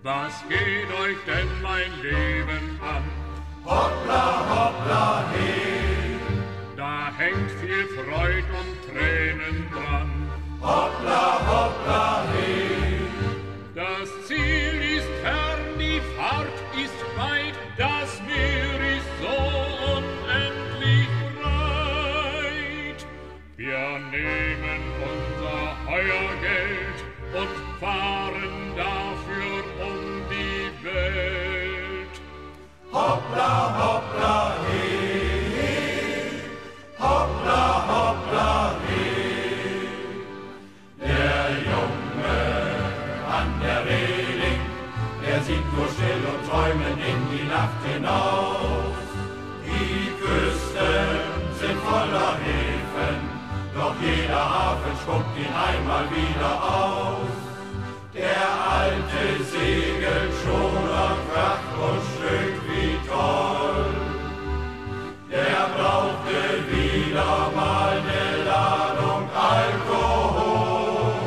Was geht euch denn mein Leben an? Hoppla, hoppla, hey. Da hängt viel Freud und Tränen dran. Hoppla, hoppla, hey. Das Ziel ist fern, die Fahrt ist weit, das Meer ist so unendlich breit. Wir nehmen unser Heuergeld und fahren dafür um die Welt. Hoppla, hoppla, hey. Hoppla, hoppla, hey. Der Junge an der Reling, der sieht nur still und träumend in die Nacht hinaus. Die Küsten sind voller Häfen, doch jeder Hafen spuckt ihn einmal wieder aus. Der alte Segelschoner kracht und stöhnt wie toll. Der brauchte wieder mal ne Ladung Alkohol.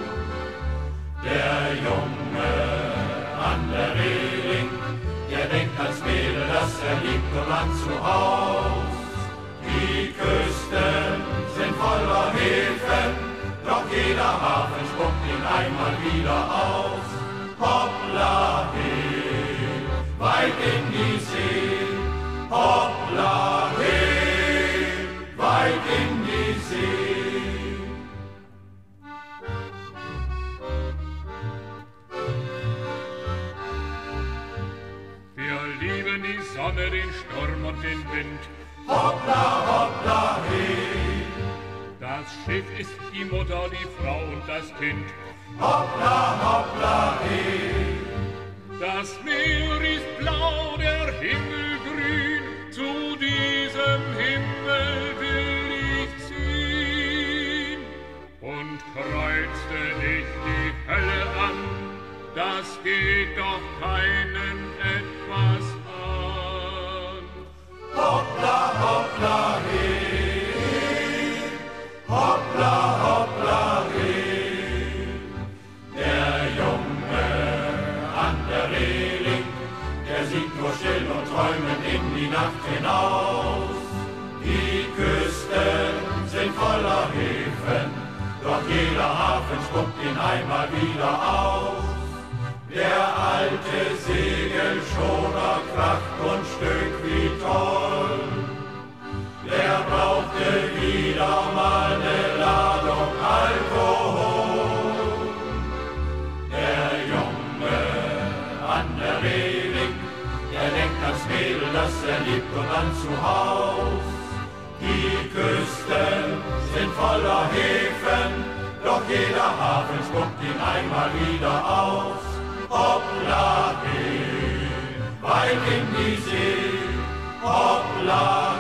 Der Junge an der Reling, der denkt ans Mädel, das er liebt und an zu Haus. Die Küsten sind voller Häfen, doch jeder Hafen spuckt ihn einmal wieder aus. Hoppla, hey, weit in die See. Hoppla, hey, weit in die See. Wir lieben die Sonne, den Sturm und den Wind. Hoppla, hoppla, hey. Das Schiff ist die Mutter, die Frau und das Kind. Hoppla, hoppla, hey. Das Meer ist blau, der Himmel grün. Zu diesem Himmel will ich ziehen. Und kreuzte ich die Hölle an, das geht doch keinen etwas an. Hoppla, hoppla, hey. Hoppla, hoppla, hey. Der Junge an der Reling, der sieht nur still und träumend in die Nacht hinaus. Die Küsten sind voller Häfen, doch jeder Hafen spuckt ihn einmal wieder aus. Der alte Segelschoner kracht und stöhnt wie toll. Der brauchte wieder mal ne Ladung Alkohol. Der Junge an der Reling, der denkt ans Mädel, das er liebt und an zu Haus. Die Küsten sind voller Häfen, doch jeder Hafen spuckt ihn einmal wieder aus. Hoppla, hey, weit in die See, hoppla,